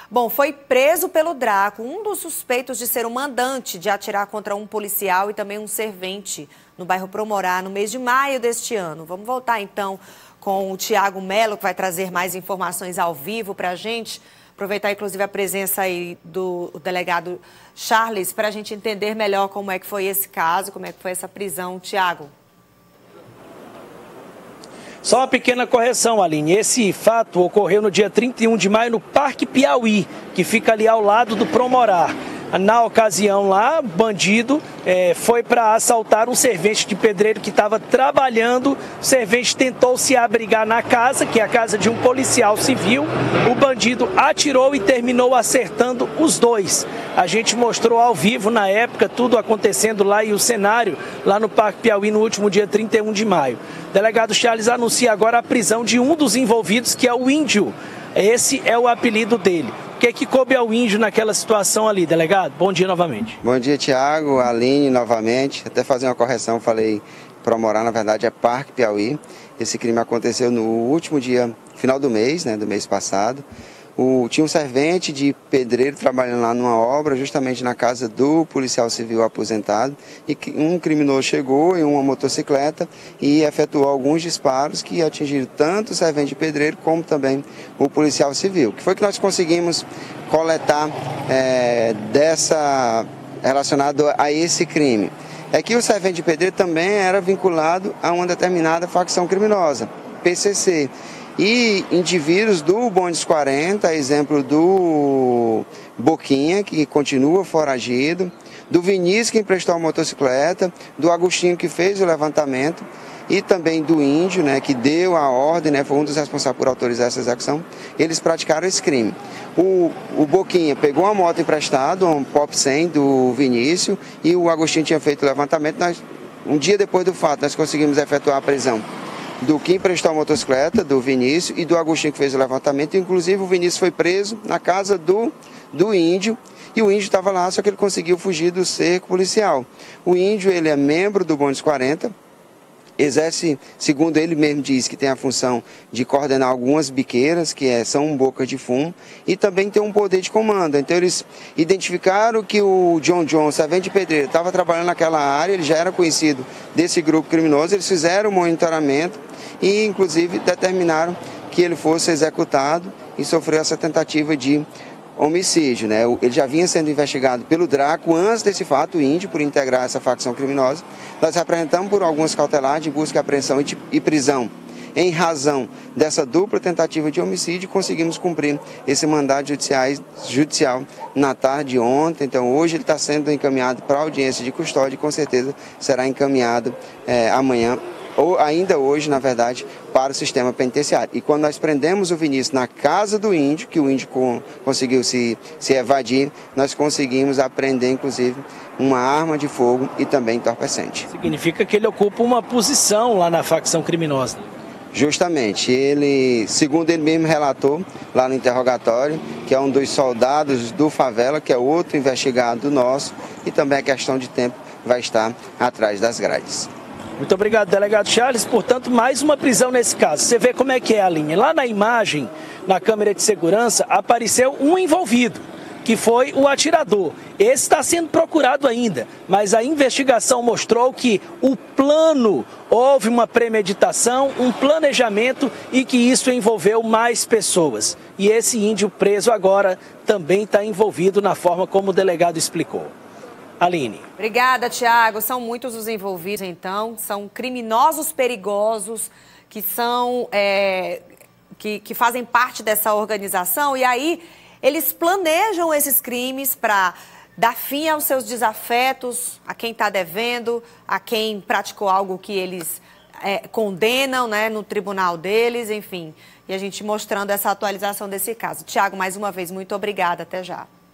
Bom, foi preso pelo Draco, um dos suspeitos de ser o mandante de atirar contra um policial e também um servente no bairro Promorá, no mês de maio deste ano. Vamos voltar então com o Tiago Melo, que vai trazer mais informações ao vivo para a gente. Aproveitar, inclusive, a presença aí do delegado Charles para a gente entender melhor como é que foi esse caso, como é que foi essa prisão. Tiago. Só uma pequena correção, Aline. Esse fato ocorreu no dia 31 de maio no Parque Piauí, que fica ali ao lado do Promorá. Na ocasião lá, bandido foi para assaltar um servente de pedreiro que estava trabalhando. O servente tentou se abrigar na casa, que é a casa de um policial civil. O bandido atirou e terminou acertando os dois. A gente mostrou ao vivo na época tudo acontecendo lá e o cenário lá no Parque Piauí no último dia 31 de maio. O delegado Charles anuncia agora a prisão de um dos envolvidos, que é o Índio. Esse é o apelido dele. O que é que coube ao Índio naquela situação ali, delegado? Bom dia novamente. Bom dia, Tiago, Aline, novamente. Até fazer uma correção, falei Promorá, na verdade é Parque Piauí. Esse crime aconteceu no último dia, final do mês passado. Tinha um servente de pedreiro trabalhando lá numa obra, justamente na casa do policial civil aposentado, e um criminoso chegou em uma motocicleta e efetuou alguns disparos que atingiram tanto o servente de pedreiro como também o policial civil. O que foi que nós conseguimos coletar relacionado a esse crime? É que o servente de pedreiro também era vinculado a uma determinada facção criminosa, PCC. E indivíduos do Bondes 40, exemplo do Boquinha, que continua foragido, do Vinícius, que emprestou a motocicleta, do Agostinho, que fez o levantamento, e também do Índio, que deu a ordem, foi um dos responsáveis por autorizar essa execução. Eles praticaram esse crime. O Boquinha pegou uma moto emprestada, um Pop 100 do Vinícius, e o Agostinho tinha feito o levantamento. Um dia depois do fato, nós conseguimos efetuar a prisão do que emprestou a motocicleta, do Vinícius, e do Agostinho, que fez o levantamento. Inclusive, o Vinícius foi preso na casa do Índio, e o Índio estava lá, só que ele conseguiu fugir do cerco policial. O Índio, ele é membro do Bondes 40, exerce, segundo ele mesmo diz, que tem a função de coordenar algumas biqueiras, que são bocas de fumo, e também tem um poder de comando. Então eles identificaram que o John, servente de pedreiro, estava trabalhando naquela área, ele já era conhecido desse grupo criminoso, eles fizeram o monitoramento e inclusive determinaram que ele fosse executado e sofreu essa tentativa de homicídio, Ele já vinha sendo investigado pelo Draco antes desse fato, o Índio, por integrar essa facção criminosa. Nós apresentamos por algumas cautelares de busca, apreensão e prisão. Em razão dessa dupla tentativa de homicídio, conseguimos cumprir esse mandado judicial na tarde de ontem. Então, hoje ele está sendo encaminhado para a audiência de custódia e com certeza será encaminhado amanhã, ou ainda hoje, na verdade, para o sistema penitenciário. E quando nós prendemos o Vinícius na casa do Índio, que o Índio conseguiu se evadir, nós conseguimos apreender, inclusive, uma arma de fogo e também entorpecente. Significa que ele ocupa uma posição lá na facção criminosa. Justamente, ele, segundo ele mesmo relatou lá no interrogatório, que é um dos soldados do Favela, que é outro investigado nosso, e também a questão de tempo vai estar atrás das grades. Muito obrigado, delegado Charles. Portanto, mais uma prisão nesse caso. Você vê como é que é a linha. Lá na imagem, na câmera de segurança, apareceu um envolvido, que foi o atirador. Esse está sendo procurado ainda, mas a investigação mostrou que o plano, houve uma premeditação, um planejamento e que isso envolveu mais pessoas. E esse índio preso agora também está envolvido na forma como o delegado explicou. Aline. Obrigada, Tiago. São muitos os envolvidos, então. São criminosos perigosos que são que fazem parte dessa organização. E aí eles planejam esses crimes para dar fim aos seus desafetos, a quem está devendo, a quem praticou algo que eles condenam, no tribunal deles, enfim. E a gente mostrando essa atualização desse caso. Tiago, mais uma vez, muito obrigada. Até já.